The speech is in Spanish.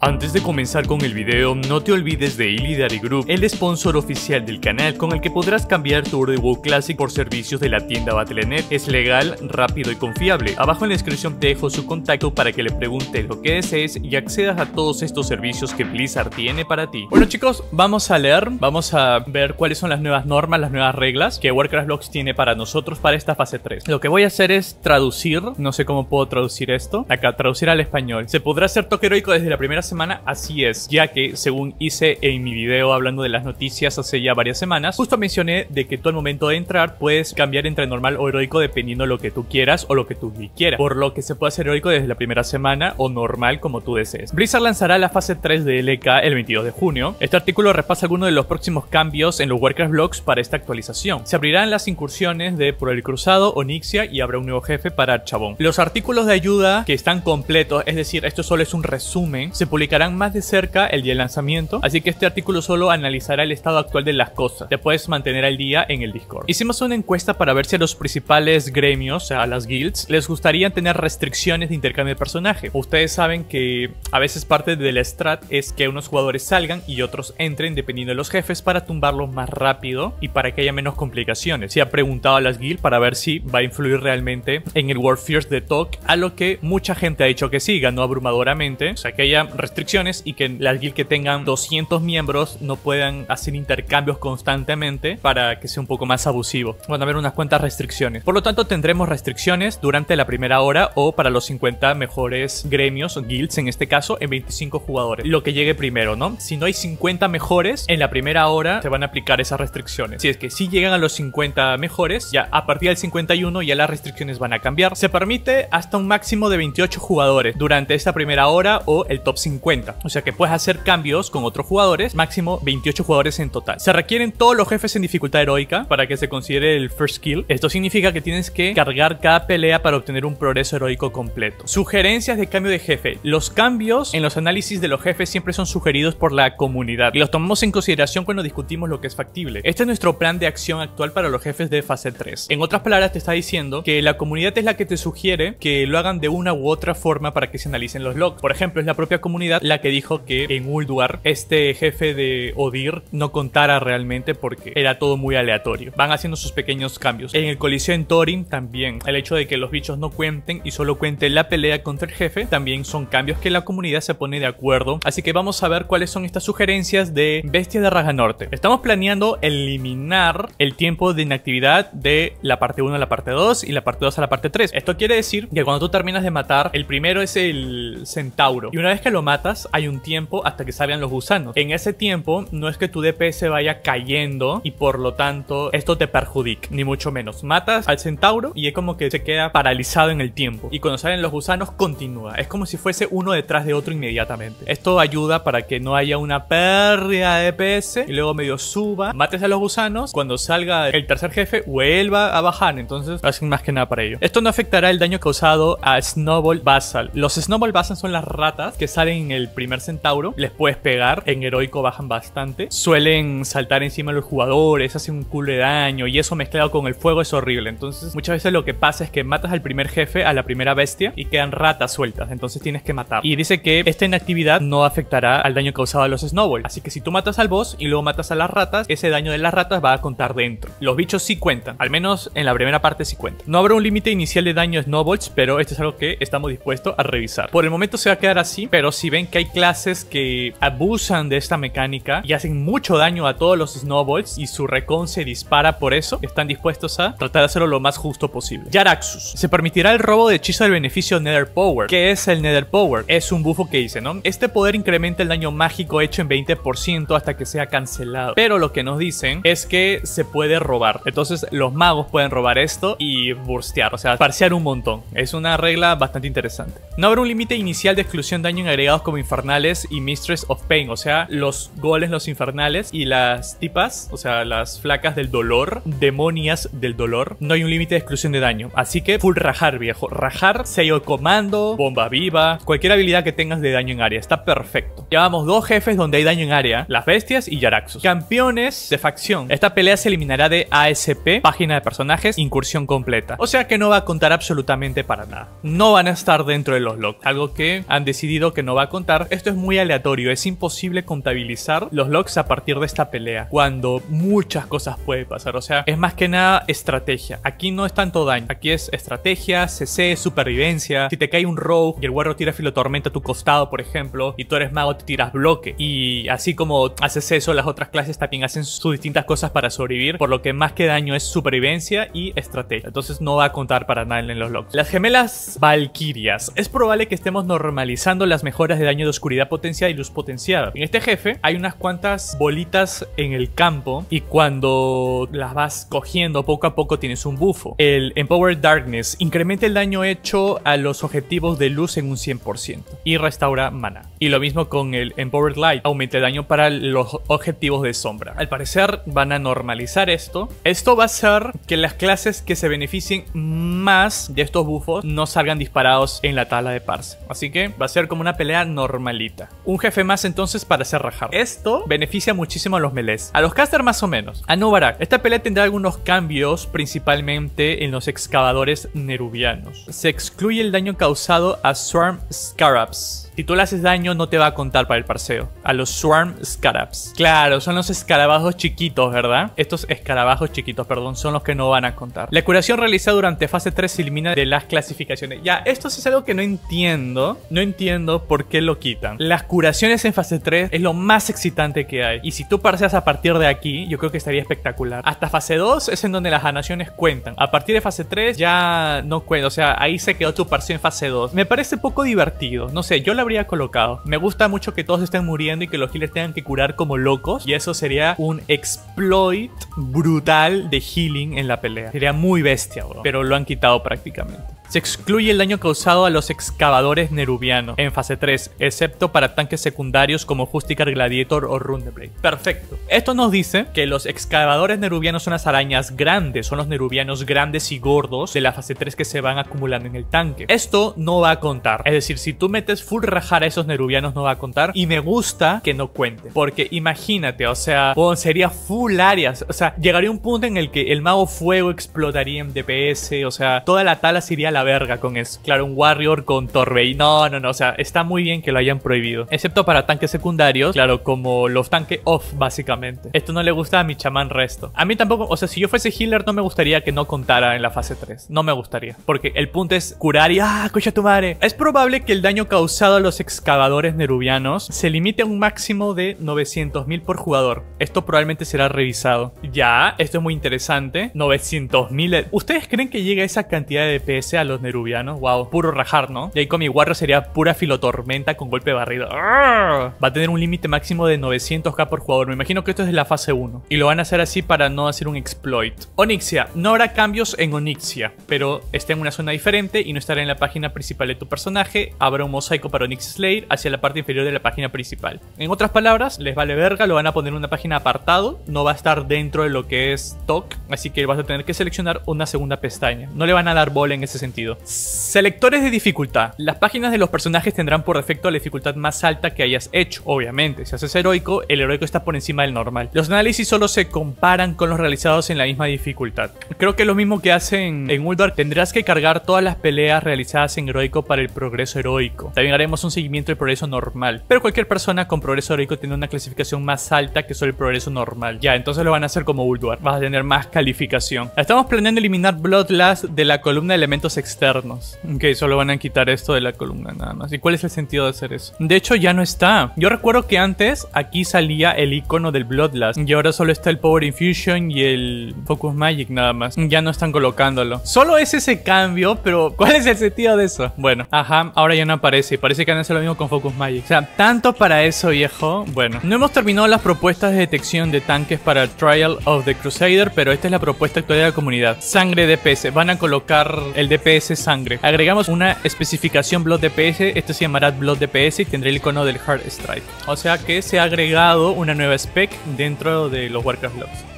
Antes de comenzar con el video, no te olvides de Illidary Group, el sponsor oficial del canal con el que podrás cambiar tu Oro de WoW Classic por servicios de la tienda Battle.net. Es legal, rápido y confiable. Abajo en la descripción te dejo su contacto para que le preguntes lo que desees y accedas a todos estos servicios que Blizzard tiene para ti. Bueno chicos, vamos a leer, vamos a ver cuáles son las nuevas normas, las nuevas reglas que Warcraft Blox tiene para nosotros para esta fase 3. Lo que voy a hacer es traducir, no sé cómo puedo traducir esto, acá traducir al español. ¿Se podrá hacer toque heroico desde la primera semana? Así es, ya que según hice en mi video hablando de las noticias hace ya varias semanas, justo mencioné de que tú al momento de entrar puedes cambiar entre normal o heroico dependiendo de lo que tú quieras o lo que tú quieras, por lo que se puede hacer heroico desde la primera semana o normal como tú desees. Blizzard lanzará la fase 3 de LK el 22 de junio. Este artículo repasa algunos de los próximos cambios en los Warcraft Blox para esta actualización. Se abrirán las incursiones de Por el Cruzado, Onyxia y habrá un nuevo jefe para Chabón. Los artículos de ayuda que están completos, es decir, esto solo es un resumen, se publicarán más de cerca el día del lanzamiento, así que este artículo solo analizará el estado actual de las cosas. Te puedes mantener al día en el Discord. Hicimos una encuesta para ver si a los principales gremios, o sea, a las guilds, les gustaría tener restricciones de intercambio de personaje. Ustedes saben que a veces parte del strat es que unos jugadores salgan y otros entren dependiendo de los jefes para tumbarlos más rápido y para que haya menos complicaciones. Se ha preguntado a las guilds para ver si va a influir realmente en el Warfierce de TOC, a lo que mucha gente ha dicho que sí, ganó abrumadoramente, o sea que haya restricciones y que las guilds que tengan 200 miembros no puedan hacer intercambios constantemente para que sea un poco más abusivo. Van a haber unas cuantas restricciones. Por lo tanto, tendremos restricciones durante la primera hora o para los 50 mejores gremios o guilds, en este caso, en 25 jugadores. Lo que llegue primero, ¿no? Si no hay 50 mejores, en la primera hora se van a aplicar esas restricciones. Si es que si llegan a los 50 mejores, ya a partir del 51 ya las restricciones van a cambiar. Se permite hasta un máximo de 28 jugadores durante esta primera hora o el top 50. O sea que puedes hacer cambios con otros jugadores, máximo 28 jugadores en total. Se requieren todos los jefes en dificultad heroica para que se considere el first kill. Esto significa que tienes que cargar cada pelea para obtener un progreso heroico completo. Sugerencias de cambio de jefe. Los cambios en los análisis de los jefes siempre son sugeridos por la comunidad y los tomamos en consideración cuando discutimos lo que es factible. Este es nuestro plan de acción actual para los jefes de fase 3. En otras palabras, te está diciendo que la comunidad es la que te sugiere que lo hagan de una u otra forma para que se analicen los logs. Por ejemplo, es la propia comunidad la que dijo que en Ulduar este jefe de Odir no contara realmente porque era todo muy aleatorio. Van haciendo sus pequeños cambios. En el Coliseo en Thorin también el hecho de que los bichos no cuenten y solo cuente la pelea contra el jefe también son cambios que la comunidad se pone de acuerdo. Así que vamos a ver cuáles son estas sugerencias de Bestias de Raja Norte. Estamos planeando eliminar el tiempo de inactividad de la parte 1 a la parte 2 y la parte 2 a la parte 3. Esto quiere decir que cuando tú terminas de matar, el primero es el centauro y una vez que lo matas hay un tiempo hasta que salgan los gusanos. En ese tiempo no es que tu DPS vaya cayendo y por lo tanto esto te perjudique, ni mucho menos. Matas al centauro y es como que se queda paralizado en el tiempo y cuando salen los gusanos continúa. Es como si fuese uno detrás de otro inmediatamente. Esto ayuda para que no haya una pérdida de DPS y luego medio suba, mates a los gusanos, cuando salga el tercer jefe vuelva a bajar, entonces hacen más que nada para ello. Esto no afectará el daño causado a Snowball Basal. Los Snowball Basal son las ratas que salen en el primer centauro, les puedes pegar, en heroico bajan bastante, suelen saltar encima de los jugadores, hacen un culo de daño y eso mezclado con el fuego es horrible. Entonces muchas veces lo que pasa es que matas al primer jefe, a la primera bestia y quedan ratas sueltas, entonces tienes que matar. Y dice que esta inactividad no afectará al daño causado a los Snowball, así que si tú matas al boss y luego matas a las ratas, ese daño de las ratas va a contar dentro. Los bichos sí cuentan, al menos en la primera parte sí cuentan. No habrá un límite inicial de daño a Snowballs, pero esto es algo que estamos dispuestos a revisar. Por el momento se va a quedar así, pero si ven que hay clases que abusan de esta mecánica y hacen mucho daño a todos los Snowballs y su recon se dispara por eso, están dispuestos a tratar de hacerlo lo más justo posible. Jaraxxus. Se permitirá el robo de hechizo del beneficio Nether Power. ¿Qué es el Nether Power? Es un bufo que dice, ¿no? Este poder incrementa el daño mágico hecho en 20% hasta que sea cancelado. Pero lo que nos dicen es que se puede robar. Entonces los magos pueden robar esto y burstear, o sea, parsear un montón. Es una regla bastante interesante. No habrá un límite inicial de exclusión de daño en agregados como infernales y Mistress of Pain, o sea, los golems, los infernales y las tipas, o sea, las flacas del dolor, demonias del dolor. No hay un límite de exclusión de daño, así que full rajar, viejo. Rajar, sello de comando, bomba viva, cualquier habilidad que tengas de daño en área, está perfecto. Llevamos dos jefes donde hay daño en área, las bestias y Jaraxxus. Campeones de facción. Esta pelea se eliminará de ASP, página de personajes, incursión completa, o sea que no va a contar absolutamente para nada. No van a estar dentro de los logs, algo que han decidido que no va a contar. Esto es muy aleatorio, es imposible contabilizar los logs a partir de esta pelea, cuando muchas cosas pueden pasar. O sea, es más que nada estrategia. Aquí no es tanto daño, aquí es estrategia, CC, supervivencia. Si te cae un rogue y el guarro tira filotormenta a tu costado, por ejemplo, y tú eres mago, te tiras bloque. Y así como haces eso, las otras clases también hacen sus distintas cosas para sobrevivir, por lo que más que daño es supervivencia y estrategia. Entonces no va a contar para nada en los logs. Las gemelas valquirias. Es probable que estemos normalizando las mejoras de daño de oscuridad potenciada y luz potenciada. En este jefe hay unas cuantas bolitas en el campo y cuando las vas cogiendo poco a poco tienes un bufo. El Empowered Darkness incrementa el daño hecho a los objetivos de luz en un 100% y restaura mana. Y lo mismo con el Empowered Light, aumenta el daño para los objetivos de sombra. Al parecer van a normalizar esto. Esto va a hacer que las clases que se beneficien más de estos buffos no salgan disparados en la tabla de parse. Así que va a ser como una pelea normalita. Un jefe más entonces para hacer rajar. Esto beneficia muchísimo a los melees. A los caster más o menos. A Nubarak. Esta pelea tendrá algunos cambios, principalmente en los excavadores nerubianos. Se excluye el daño causado a Swarm Scarabs. Si tú le haces daño no te va a contar para el parseo. A los Swarm Scarabs. Claro, son los escarabajos chiquitos, ¿verdad? Estos escarabajos chiquitos, perdón, son los que no van a contar. La curación realizada durante fase 3 se elimina de las clasificaciones. Ya, esto sí es algo que no entiendo. No entiendo por qué lo quitan. Las curaciones en fase 3 es lo más excitante que hay. Y si tú parseas a partir de aquí, yo creo que estaría espectacular. Hasta fase 2 es en donde las sanaciones cuentan. A partir de fase 3 ya no cuenta. O sea, ahí se quedó tu parseo en fase 2. Me parece poco divertido. No sé, yo la habría colocado. Me gusta mucho que todos estén muriendo y que los healers tengan que curar como locos. Y eso sería un exploit brutal de healing en la pelea. Sería muy bestia, bro. Pero lo han quitado prácticamente. Se excluye el daño causado a los excavadores nerubianos en fase 3, excepto para tanques secundarios como Justicar Gladiator o Rundeblade. Perfecto. Esto nos dice que los excavadores nerubianos son las arañas grandes, son los nerubianos grandes y gordos de la fase 3 que se van acumulando en el tanque. Esto no va a contar. Es decir, si tú metes full rajar a esos nerubianos no va a contar. Y me gusta que no cuente. Porque imagínate, o sea, bueno, sería full áreas. O sea, llegaría un punto en el que el mago fuego explotaría en DPS. O sea, toda la tala se iría a la verga con eso. Claro, un warrior con Torbey. No. O sea, está muy bien que lo hayan prohibido. Excepto para tanques secundarios. Claro, como los tanques off, básicamente. Esto no le gusta a mi chamán resto. A mí tampoco. O sea, si yo fuese healer, no me gustaría que no contara en la fase 3. No me gustaría. Porque el punto es curar y ¡ah, cocha tu madre! Es probable que el daño causado a los excavadores nerubianos se limite a un máximo de 900.000 por jugador. Esto probablemente será revisado. Ya, esto es muy interesante. 900.000. ¿Ustedes creen que llega a esa cantidad de DPS a los nerubianos? Wow, puro rajar, ¿no? Y ahí con mi warrior sería pura filotormenta con golpe barrido. ¡Arr! Va a tener un límite máximo de 900k por jugador. Me imagino que esto es de la fase 1. Y lo van a hacer así para no hacer un exploit. Onyxia. No habrá cambios en Onyxia, pero está en una zona diferente y no estará en la página principal de tu personaje. Habrá un mosaico para Onyx Slayer hacia la parte inferior de la página principal. En otras palabras, les vale verga, lo van a poner en una página apartado. No va a estar dentro de lo que es TOC, así que vas a tener que seleccionar una segunda pestaña. No le van a dar bola en ese sentido. Selectores de dificultad. Las páginas de los personajes tendrán por defecto la dificultad más alta que hayas hecho. Obviamente, si haces heroico, el heroico está por encima del normal. Los análisis solo se comparan con los realizados en la misma dificultad. Creo que es lo mismo que hacen en Ulduar. Tendrás que cargar todas las peleas realizadas en heroico para el progreso heroico. También haremos un seguimiento del progreso normal. Pero cualquier persona con progreso heroico tiene una clasificación más alta que solo el progreso normal. Ya, entonces lo van a hacer como Ulduar. Vas a tener más calificación. Estamos planeando eliminar Bloodlust de la columna de elementos externos. Ok, solo van a quitar esto de la columna nada más. ¿Y cuál es el sentido de hacer eso? De hecho ya no está. Yo recuerdo que antes aquí salía el icono del Bloodlust y ahora solo está el Power Infusion y el Focus Magic nada más. Ya no están colocándolo. Solo es ese cambio, pero ¿cuál es el sentido de eso? Bueno, ajá, ahora ya no aparece. Parece que han hecho lo mismo con Focus Magic. O sea, tanto para eso, viejo. Bueno, no hemos terminado las propuestas de detección de tanques para el Trial of the Crusader, pero esta es la propuesta actual de la comunidad. Sangre DPS. Van a colocar el DPS sangre. Agregamos una especificación Blood DPS. Esto se llamará Blood DPS y tendrá el icono del Heart Strike. O sea que se ha agregado una nueva spec dentro de los Warcraft Logs.